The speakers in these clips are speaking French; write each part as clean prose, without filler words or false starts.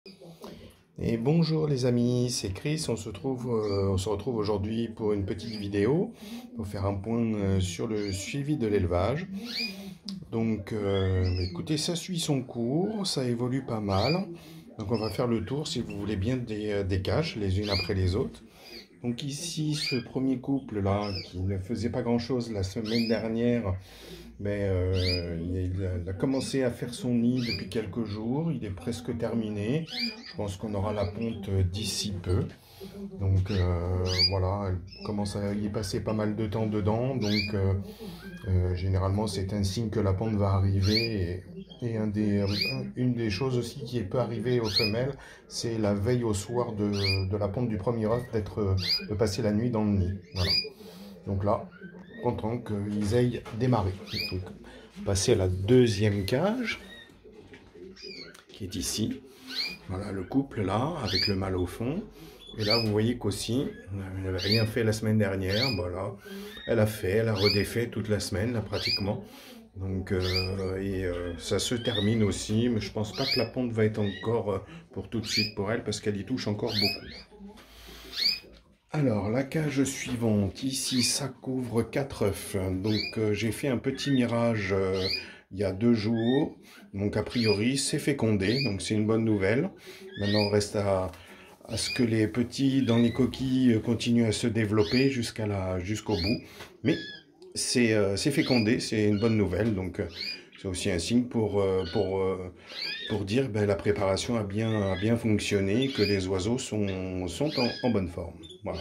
Et bonjour les amis, c'est Chris, on se retrouve aujourd'hui pour une petite vidéo pour faire un point sur le suivi de l'élevage. Donc écoutez, ça suit son cours, ça évolue pas mal. Donc on va faire le tour si vous voulez bien des cages les unes après les autres. Donc ici, ce premier couple là qui ne faisait pas grand-chose la semaine dernière, mais il a commencé à faire son nid depuis quelques jours, il est presque terminé. Je pense qu'on aura la ponte d'ici peu. Donc voilà, elle commence à y passer pas mal de temps dedans. Donc généralement c'est un signe que la ponte va arriver. Et une des choses aussi qui peut arriver aux femelles, c'est la veille au soir de la ponte du premier œuf de passer la nuit dans le nid. Voilà. Donc là, content qu'ils aient démarré. Donc, passer à la deuxième cage, qui est ici. Voilà le couple là, avec le mâle au fond. Et là, vous voyez qu'aussi, elle n'avait rien fait la semaine dernière. Voilà, elle a redéfait toute la semaine, là, pratiquement. Donc, ça se termine aussi, mais je pense pas que la ponte va être encore pour tout de suite pour elle, parce qu'elle y touche encore beaucoup. Alors, la cage suivante, ici, ça couvre 4 œufs. Donc, j'ai fait un petit mirage il y a 2 jours. Donc, a priori, c'est fécondé, donc c'est une bonne nouvelle. Maintenant, on reste à ce que les petits dans les coquilles continuent à se développer jusqu'au bout. Mais c'est fécondé, c'est une bonne nouvelle. Donc, c'est aussi un signe pour dire que la préparation a bien fonctionné, que les oiseaux sont en bonne forme. Voilà.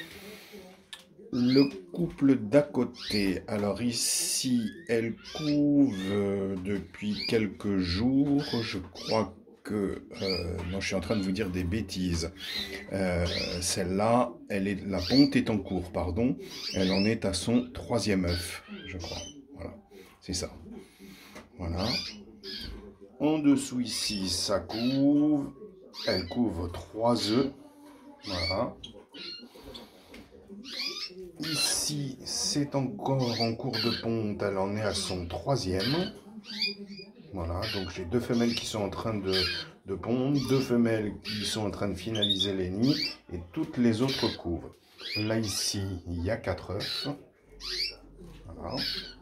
Le couple d'à côté, alors ici, elle couve depuis quelques jours, je crois que... non, je suis en train de vous dire des bêtises. Celle-là, la ponte est en cours, pardon. Elle en est à son 3e œuf, je crois. Voilà, c'est ça. Voilà. En dessous ici, ça couvre. Elle couvre 3 œufs. Voilà. Ici, c'est encore en cours de ponte. Elle en est à son 3e. Voilà, donc j'ai 2 femelles qui sont en train de pondre, 2 femelles qui sont en train de finaliser les nids, et toutes les autres couvrent. Là, ici, il y a 4 œufs. Voilà.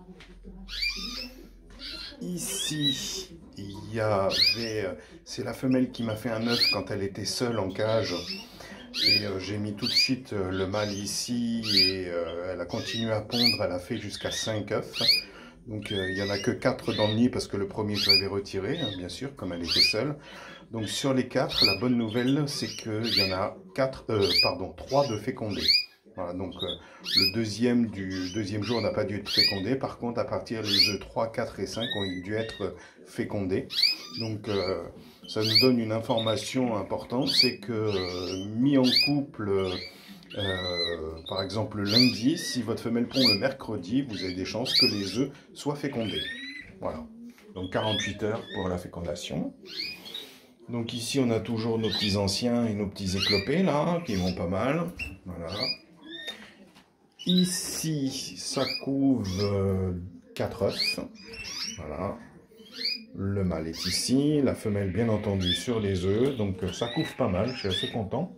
Ici, c'est la femelle qui m'a fait un œuf quand elle était seule en cage. Et j'ai mis tout de suite le mâle ici, et elle a continué à pondre, elle a fait jusqu'à 5 œufs. Donc il n'y en a que 4 dans le nid parce que le premier je l'avais retiré, hein, bien sûr, comme elle était seule. Donc sur les 4, la bonne nouvelle, c'est qu'il y en a 3 de fécondés. Voilà, donc le deuxième jour n'a pas dû être fécondé. Par contre, à partir des œufs 3, 4 et 5 ont dû être fécondés. Donc ça nous donne une information importante, c'est que mis en couple... par exemple, lundi, si votre femelle pond le mercredi, vous avez des chances que les œufs soient fécondés. Voilà. Donc 48 heures pour la fécondation. Donc ici, on a toujours nos petits anciens et nos petits éclopés, là, qui vont pas mal. Voilà. Ici, ça couvre 4 œufs. Voilà. Le mâle est ici, la femelle, bien entendu, sur les œufs. Donc ça couvre pas mal, je suis assez content.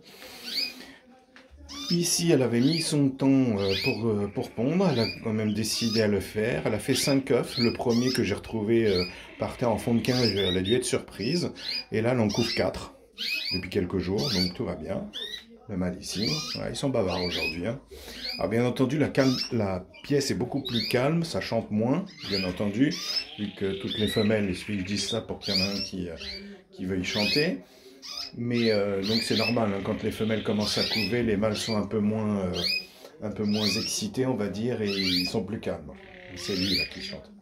Ici, elle avait mis son temps pour pondre, elle a quand même décidé à le faire. Elle a fait 5 œufs, le premier que j'ai retrouvé par terre en fond de cage, elle a dû être surprise. Et là, elle en couvre 4 depuis quelques jours, donc tout va bien. Le mâle ici, ouais, ils sont bavards aujourd'hui. Hein. Alors bien entendu, la pièce est beaucoup plus calme, ça chante moins, bien entendu, vu que toutes les femelles, et je dis ça pour qu'il y en a un qui veuille chanter. Mais donc c'est normal, hein, quand les femelles commencent à couver, les mâles sont un peu moins excités, on va dire, et ils sont plus calmes. C'est lui là qui chante.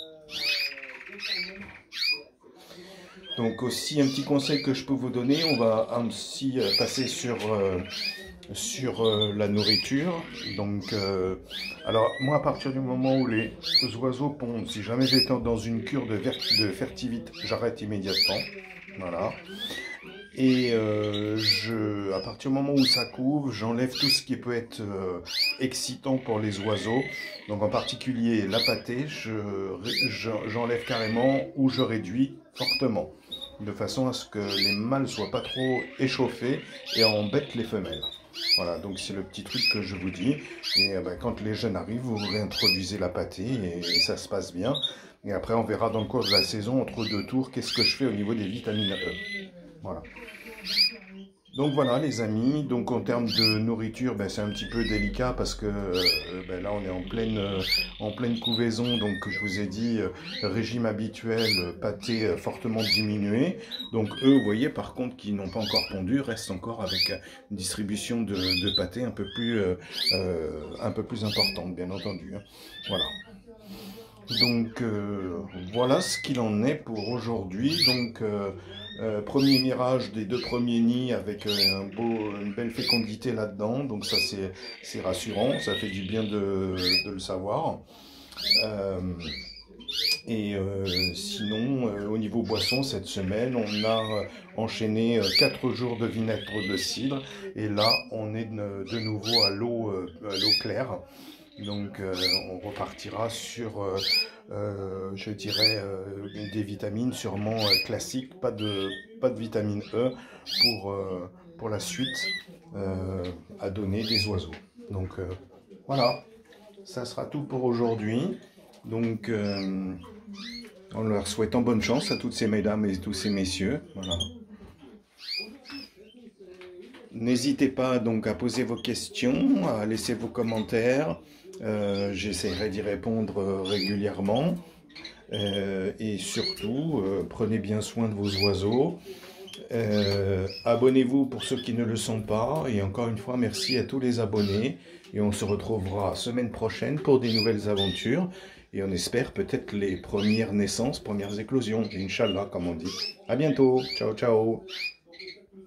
Donc aussi un petit conseil que je peux vous donner, on va aussi passer sur la nourriture. Donc, alors moi à partir du moment où les oiseaux pondent, si jamais j'étais dans une cure de fertivite, j'arrête immédiatement. Voilà. Et à partir du moment où ça couvre, j'enlève tout ce qui peut être excitant pour les oiseaux. Donc en particulier la pâtée, j'enlève carrément ou je réduis fortement. de façon à ce que les mâles soient pas trop échauffés et embêtent les femelles. Voilà, donc c'est le petit truc que je vous dis. Et quand les jeunes arrivent, vous réintroduisez la pâtée et ça se passe bien. Et après, on verra dans le cours de la saison, entre deux tours, qu'est-ce que je fais au niveau des vitamines E. Voilà. Donc voilà les amis, donc en termes de nourriture, c'est un petit peu délicat parce que là on est en pleine couvaison, donc je vous ai dit régime habituel, pâté fortement diminué. Donc eux, vous voyez par contre qui n'ont pas encore pondu, restent encore avec une distribution de pâté un peu plus importante bien entendu. Hein. Voilà. Donc voilà ce qu'il en est pour aujourd'hui. Donc premier mirage des 2 premiers nids avec une belle fécondité là-dedans. Donc ça c'est rassurant, ça fait du bien de le savoir. Sinon au niveau boisson cette semaine on a enchaîné 4 jours de vinaigre de cidre et là on est de nouveau à l'eau claire. Donc on repartira sur, je dirais, des vitamines sûrement classiques, pas de vitamine E pour la suite à donner des oiseaux. Donc voilà, ça sera tout pour aujourd'hui. Donc en leur souhaitant bonne chance à toutes ces mesdames et tous ces messieurs. Voilà. N'hésitez pas donc à poser vos questions, à laisser vos commentaires. J'essaierai d'y répondre régulièrement. Et surtout, prenez bien soin de vos oiseaux. Abonnez-vous pour ceux qui ne le sont pas. Et encore une fois, merci à tous les abonnés. Et on se retrouvera semaine prochaine pour des nouvelles aventures. Et on espère peut-être les premières naissances, premières éclosions. Inch'Allah, comme on dit. À bientôt. Ciao, ciao.